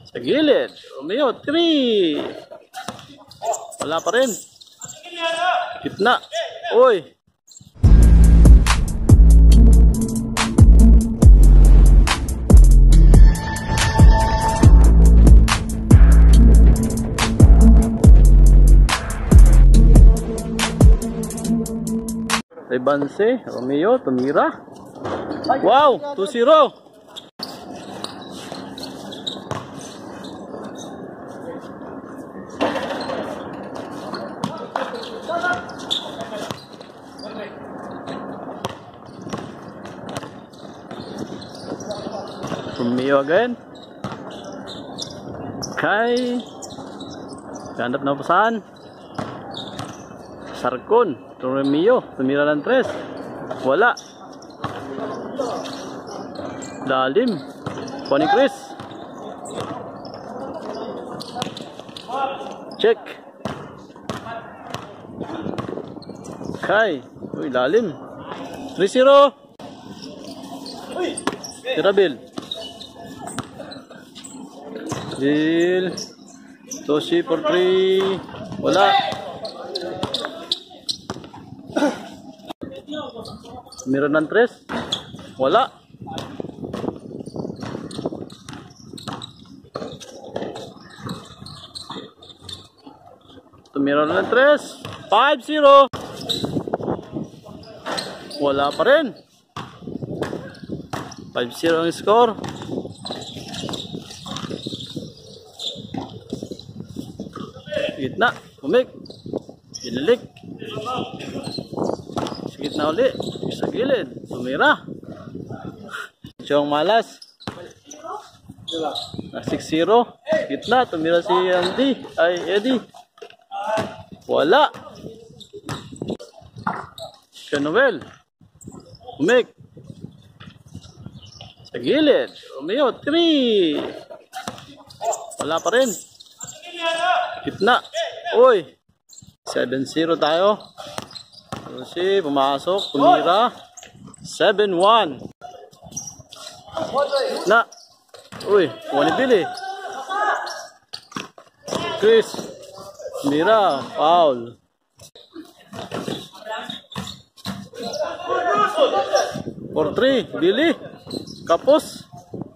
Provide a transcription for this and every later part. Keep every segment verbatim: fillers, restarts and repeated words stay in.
Sa gilid. Romeo, three. Wala pa rin. Gitna. Uy. Rebanse, Romeo, tumira. Wow, two zero. Romeo again. Kay gandap na pasan. Sarkon, Romeo, tumira ng tres. Wala. Lalim. Pony Chris. Check. Kay. Uy, lalim. three zero. Tira Bill. Bill. Toshi for three. Wala. Meron ng tres. Wala. Tumira ng tres. five zero. Wala pa rin. five zero ang score. Gitna. Umik. Ginilik. Sa gitna uli. Sa gilid. Tumira. Chong malas. Na six zero. Gitna. Tumira si Andy. Ay, Eddie. Wala. Noel. Umik. Sa gilid. Romeo, three. Wala pa rin. Gitna. Uy. seven zero tayo. Lucy, pumasok. Tumira. seven one. Na. Uy. Kuha ni Billy. Chris. Tumira. Foul. four three. Billy. Kapos.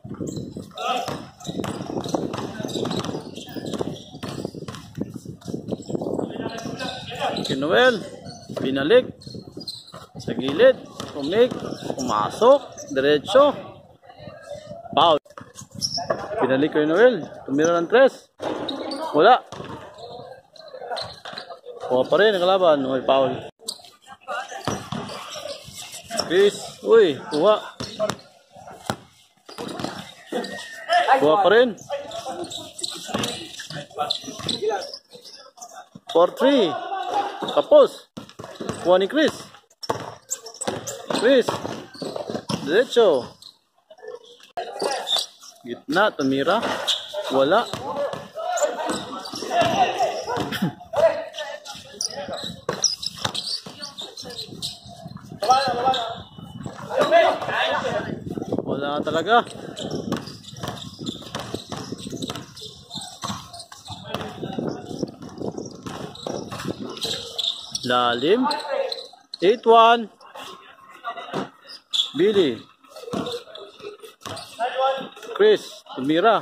Noel, binalik sa gilid, umik, pumasok, diretso, foul. Binalik kay Noel, tumira ng tres, wala. Kuha pa rin ang kalaban, may foul. Chris, uy, kuha. Kuha pa rin. four three. Kapos. Kuha ni Chris. Chris. Derecho. Gitna. Tumira. Wala. Wala talaga. Lalim. eight one. Billy. Chris. Tumira.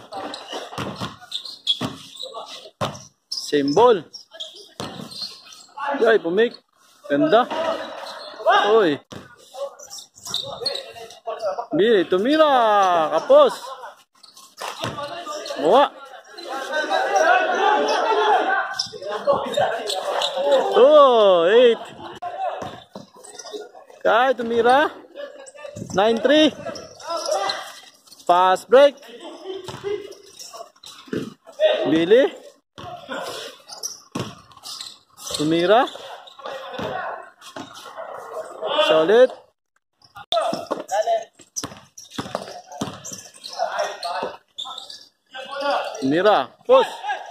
Same ball. Ay, pumik. Ganda. Uy. Billy. Tumira. Kapos. Buwa. Oh, eight. Kay tumira. nine three. Fast break. Billy. Tumira. Solid. Tumira. Push.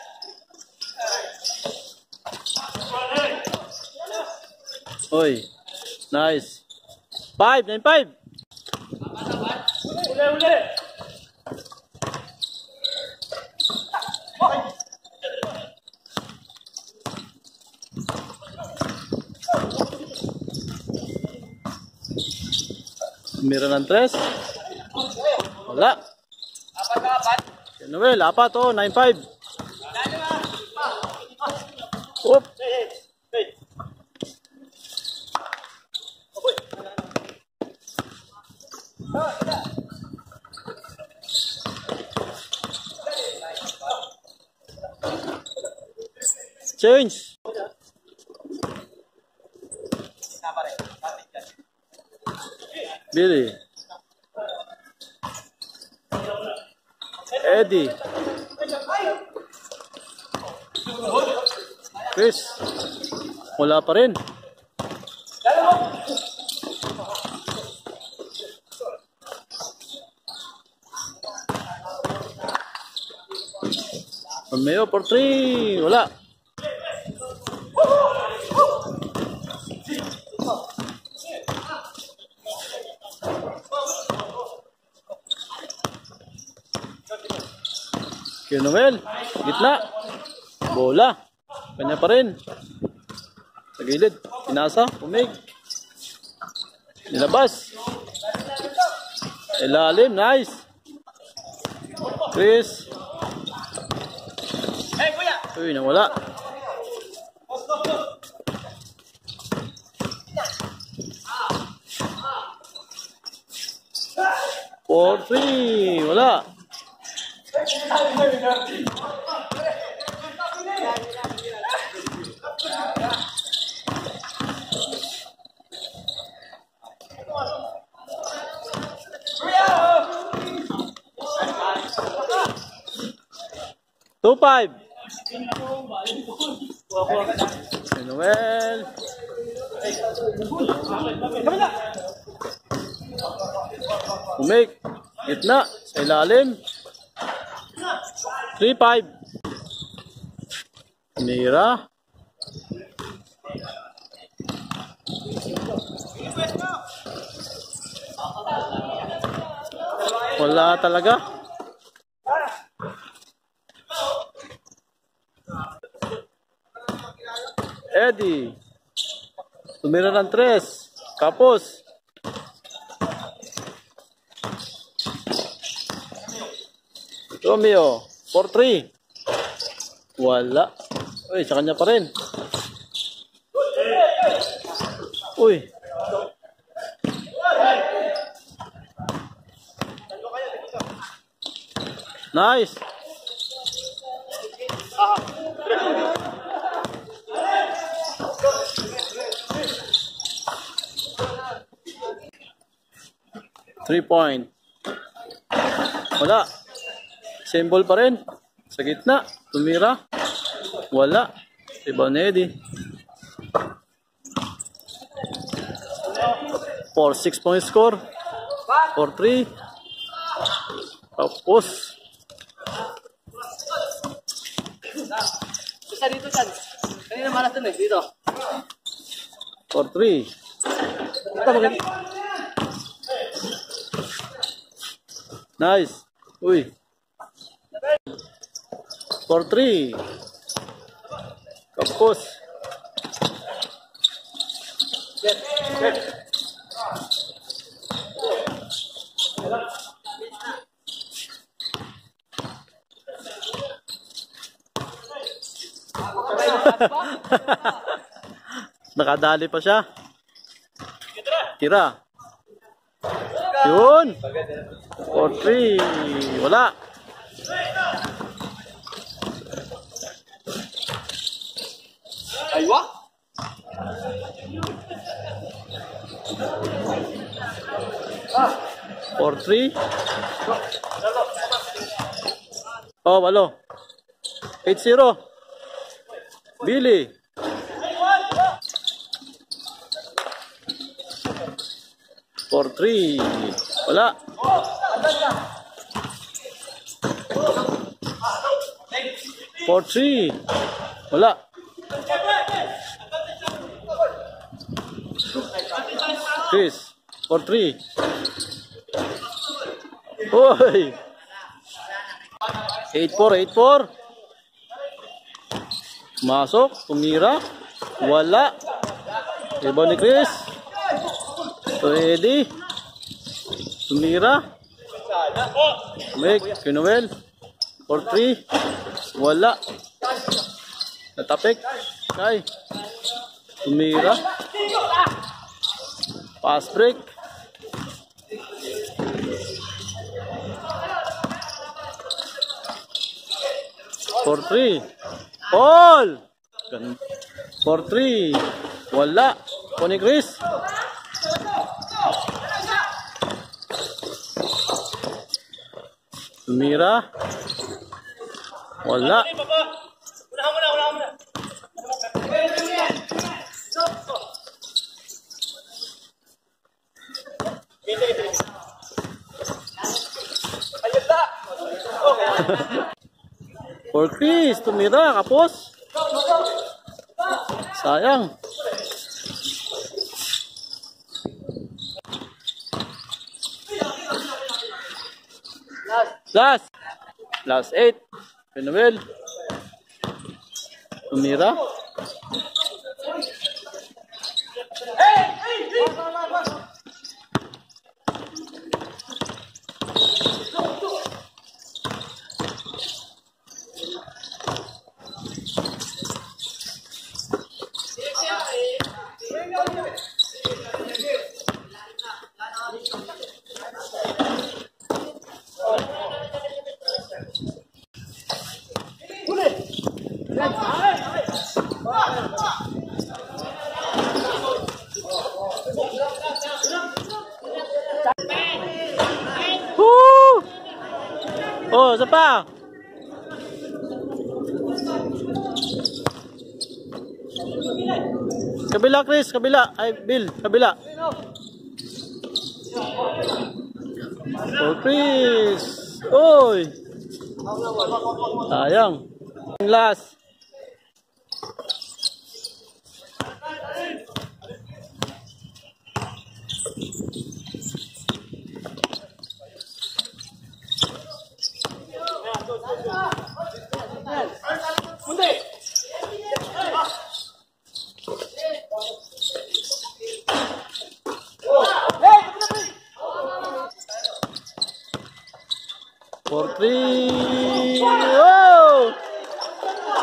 Oy, nice. Five, nine, five. Ule, ule. Tumira ng tres. Wala. Noel, apat to, nine five. Oop. Change. Billy. Eddie. Chris. Wala pa rin. Romeo for three. Wala. Kay Noel, gitna. Bola. Kanya pa rin. Sa gilid. Pinasa. Pumig. Nilabas. Ilalim. Nice. Chris. Uy, nawala. four three. Wala. two five. Noel. Umik. Gitna. Sa ilalim. three five. Mira. Wala talaga. Eddie. Tumira ng tres. Kapos. Romeo. four three. Wala. Uy, sa kanya pa rin. Uy. Nice. Three point. Wala. Symbol pa rin. Sa gitna. Tumira. Wala. Iba na Eddie. four six point score. four three. Tapos. Isa dito dyan. Kanina malas dun eh. Dito. four three. Ito maganda. Nice. Uy. four three. Kapos. Yes. Yes. Nakadali pa siya. Tira. Yun. four three. Wala. Aywa. four three. Oh, walo. eight zero. Billy. four three. Wala. four three. Wala. Chris. four three. Hoy. eight four. eight four. Masok. Tumira. Wala. Iba ni Chris. Ito Eddie. Tumira. Make, Kinuel. four three. Wala. Natapik. Kay. Tumira. Pass break. four three. Paul. four three. Wala. Pony Chris. Tumira. Wala. For Chris, tumira, kapos. Sayang. Last. Last eight. Pinuel. Tumira. Woo! Oh, isa pa. Kabila, Chris, kabila. Ay, Bill, kabila. Oh, Chris. Oy. Sayang. Last. four three.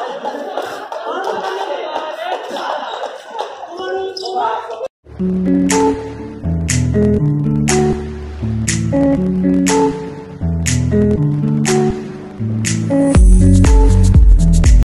Oh!